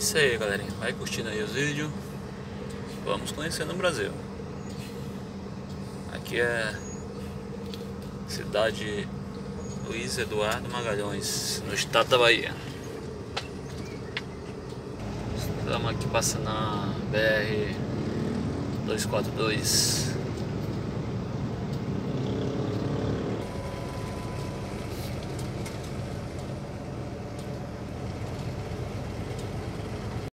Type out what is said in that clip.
isso aí, galerinha. Vai curtindo aí os vídeos. Vamos conhecendo o Brasil. Aqui é cidade Luiz Eduardo Magalhães, no estado da Bahia. Estamos aqui passando na BR 242.